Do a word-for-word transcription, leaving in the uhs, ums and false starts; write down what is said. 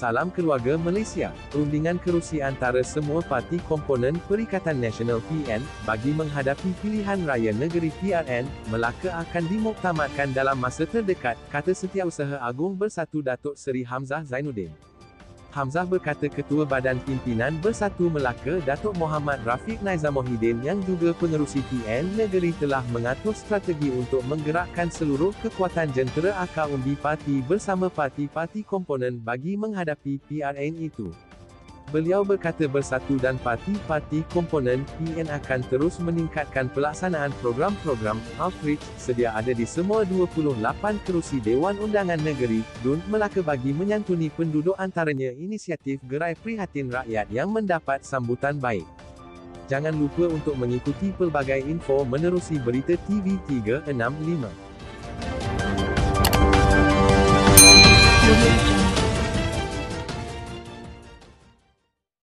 Salam Keluarga Malaysia, perundingan kerusi antara semua parti komponen Perikatan Nasional P N, bagi menghadapi pilihan raya negeri P R N, Melaka akan dimuktamadkan dalam masa terdekat, kata Setiausaha Agung Bersatu Datuk Seri Hamzah Zainuddin. Hamzah berkata Ketua Badan Pimpinan Bersatu Melaka Datuk Muhammad Rafiq Naizamuddin yang juga pengerusi P N negeri telah mengatur strategi untuk menggerakkan seluruh kekuatan jentera akar umbi parti bersama parti-parti komponen bagi menghadapi P R N itu. Beliau berkata Bersatu dan parti-parti komponen P N akan terus meningkatkan pelaksanaan program-program outreach sedia ada di semua dua puluh lapan kerusi Dewan Undangan Negeri D U N Melaka bagi menyantuni penduduk, antaranya inisiatif Gerai Prihatin Rakyat yang mendapat sambutan baik. Jangan lupa untuk mengikuti pelbagai info menerusi berita T V tiga enam lima.